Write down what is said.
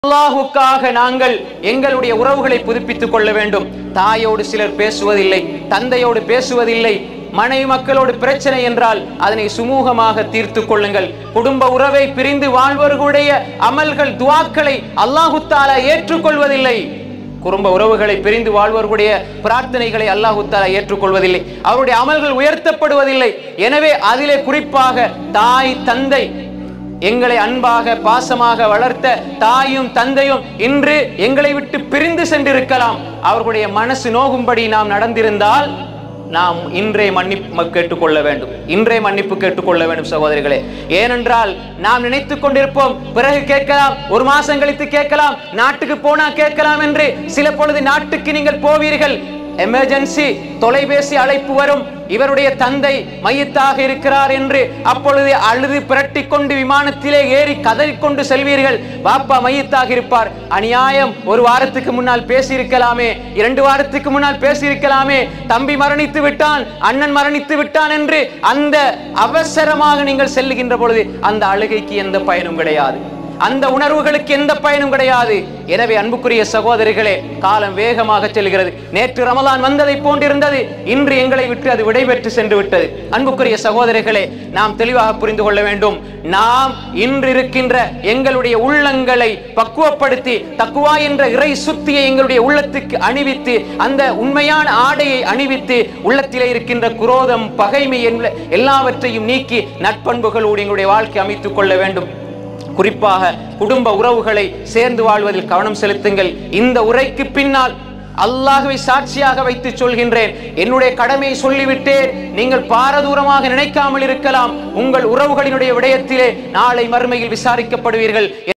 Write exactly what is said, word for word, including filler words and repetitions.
அல்லாஹ்வுக்காக நாங்கள் எங்களுடைய உறவுகளை புதுப்பித்துக் கொள்ள வேண்டும். தாயோடு சிலர் பேசுவதில்லை, தந்தையோடு பேசுவதில்லை, மனைவி மக்களோடு பிரச்சனை என்றால் அதனை சுமூகமாக தீர்த்து கொள்ளுங்கள். குடும்ப உறவை பிரிந்து வாழ்வர்களுடைய அமல்கள் துஆக்களை அல்லாஹ் தஆலா ஏற்றுக்கொள்வதில்லை. குடும்ப உறவுகளை பிரிந்து வாழ்வர்களுடைய பிரார்த்தனைகளை அல்லாஹ் தஆலா ஏற்றுக்கொள்வதில்லை. அவருடைய அமல்கள் உயர்த்தப்படுவதில்லை. எனவே அதிலே குறிப்பாக தாய் தந்தை, எங்களை அன்பாக பாசமாக வளர்த்த தாயும் தந்தையும் இன்று எங்களை விட்டு பிரிந்து சென்றிருக்கலாம். அவர்களுடைய மனசு நோகும்படி நாம் நடந்திருந்தால் நாம் இன்றே மன்னிப்பு கேட்டுக்கொள்ள வேண்டும். இன்றே மன்னிப்பு கேட்டுக்கொள்ள வேண்டும் சகோதரிகளே. ஏனென்றால் நாம் நினைத்துக் கொண்டிருப்போம், பிறகு கேட்கலாம், ஒரு மாசம் கழித்து கேட்கலாம், நாட்டுக்கு போனா கேட்கலாம் என்று. சில பொழுது நாட்டுக்கு நீங்கள் போவீர்கள், எமர்ஜென்சி தொலைபேசி அழைப்பு வரும், இவருடைய தந்தை மையத்தாக இருக்கிறார் என்று. அப்பொழுது அழுது பிரட்டி கொண்டு விமானத்திலே ஏறி கதறிக்கொண்டு செல்வீர்கள். பாப்பா மையத்தாக இருப்பார். அநியாயம், ஒரு வாரத்துக்கு முன்னால் பேசியிருக்கலாமே, இரண்டு வாரத்துக்கு முன்னால் பேசியிருக்கலாமே, தம்பி மரணித்து விட்டான், அண்ணன் மரணித்து விட்டான் என்று அந்த அவசரமாக நீங்கள் செல்லுகின்ற பொழுது அந்த அழுகைக்கு எந்த பயனும் கிடையாது, அந்த உணர்வுகளுக்கு எந்த பயனும் கிடையாது. எனவே அன்புக்குரிய சகோதரிகளே, காலம் வேகமாக செல்கிறது. நேற்று ரமலான் வந்ததை போன்றிருந்தது, இன்று எங்களை விட்டு அது விடைபெற்று சென்று விட்டது. அன்புக்குரிய சகோதரிகளே, நாம் தெளிவாக புரிந்து கொள்ள வேண்டும். நாம் இன்று இருக்கின்ற எங்களுடைய உள்ளங்களை பக்குவப்படுத்தி தக்குவா என்ற இறை சுத்தியை எங்களுடைய உள்ளத்துக்கு அணிவித்து, அந்த உண்மையான ஆடையை அணிவித்து, உள்ளத்திலே இருக்கின்ற குரோதம் பகைமை எல்லாவற்றையும் நீக்கி நட்பண்புகளோடு எங்களுடைய வாழ்க்கை அமைத்துக் கொள்ள வேண்டும். குறிப்பாக குடும்ப உறவுகளை சேர்ந்து வாழ்வதில் கவனம் செலுத்துங்கள். இந்த உரைக்கு பின்னால் அல்லாஹ்வை சாட்சியாக வைத்து சொல்கின்றேன், என்னுடைய கடமையை சொல்லிவிட்டேன். நீங்கள் பாரதூரமாக நினைக்காமல் இருக்கலாம். உங்கள் உறவுகளினுடைய விடயத்திலே நாளை மறுமையில் விசாரிக்கப்படுவீர்கள்.